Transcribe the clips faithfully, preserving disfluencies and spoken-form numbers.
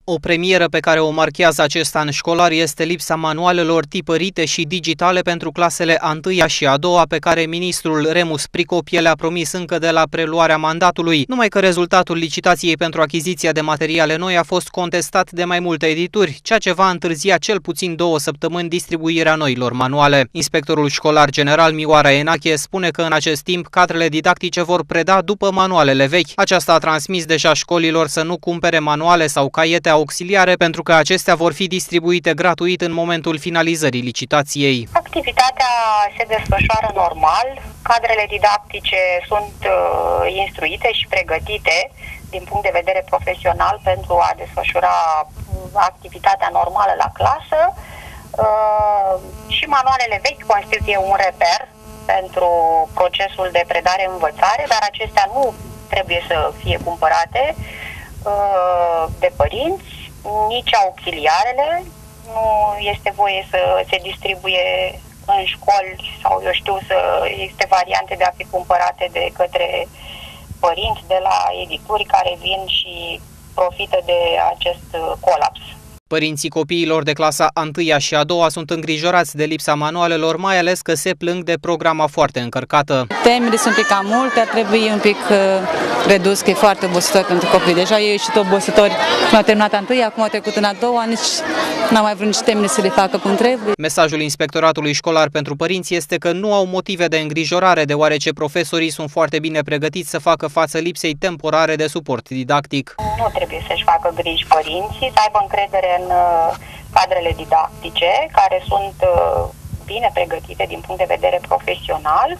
O premieră pe care o marchează acest an școlar este lipsa manualelor tipărite și digitale pentru clasele a întâia și a doua, pe care ministrul Remus Pricopie le-a promis încă de la preluarea mandatului, numai că rezultatul licitației pentru achiziția de materiale noi a fost contestat de mai multe edituri, ceea ce va întârzia cel puțin două săptămâni distribuirea noilor manuale. Inspectorul școlar general Mioara Enache spune că în acest timp cadrele didactice vor preda după manualele vechi. Aceasta a transmis deja școlilor să nu cumpere manuale sau caiete auxiliare, pentru că acestea vor fi distribuite gratuit în momentul finalizării licitației. Activitatea se desfășoară normal, cadrele didactice sunt uh, instruite și pregătite din punct de vedere profesional pentru a desfășura activitatea normală la clasă uh, și manualele vechi constituie un reper pentru procesul de predare-învățare, dar acestea nu trebuie să fie cumpărate uh, de părinți, nici auxiliarele. Nu este voie să se distribuie în școli sau, eu știu, să existe variante de a fi cumpărate de către părinți de la edituri care vin și profită de acest colaps. Părinții copiilor de clasa a întâia și a doua sunt îngrijorați de lipsa manualelor, mai ales că se plâng de programa foarte încărcată. Temele sunt un pic cam multe, ar trebui un pic uh, redus, că e foarte obositor pentru copii. Deja ei și tot obositori când au terminat a întâia, acum au trecut în a doua, nici n-au mai vrut nici temele să le facă cum trebuie. Mesajul Inspectoratului Școlar pentru părinți este că nu au motive de îngrijorare, deoarece profesorii sunt foarte bine pregătiți să facă față lipsei temporare de suport didactic. Nu trebuie să-și facă griji părinții, să aibă încredere în cadrele didactice, care sunt bine pregătite din punct de vedere profesional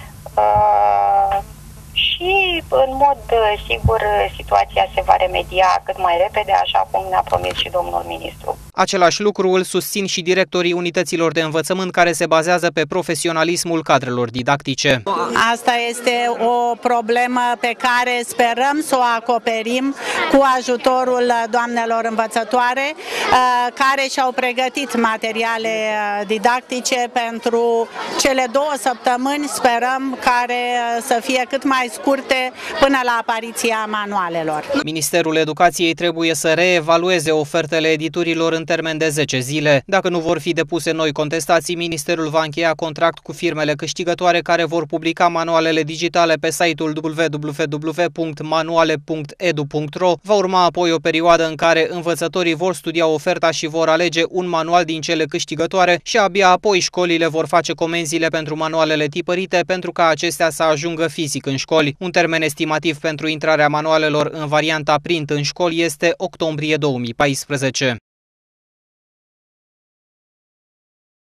și, în mod sigur, situația se va remedia cât mai repede, așa cum ne-a promis și domnul ministru. Același lucru îl susțin și directorii unităților de învățământ, care se bazează pe profesionalismul cadrelor didactice. Asta este o problemă pe care sperăm să o acoperim cu ajutorul doamnelor învățătoare, care și-au pregătit materiale didactice pentru cele două săptămâni, sperăm, care să fie cât mai scurte până la apariția manualelor. Ministerul Educației trebuie să reevalueze ofertele editurilor în termen de zece zile. Dacă nu vor fi depuse noi contestații, Ministerul va încheia contract cu firmele câștigătoare care vor publica manualele digitale pe site-ul w w w punct manuale punct edu punct ro. Va urma apoi o perioadă în care învățătorii vor studia oferta și vor alege un manual din cele câștigătoare și abia apoi școlile vor face comenzile pentru manualele tipărite, pentru ca acestea să ajungă fizic în școli. Un termen estimativ pentru intrarea manualelor în varianta print în școli este octombrie două mii paisprezece.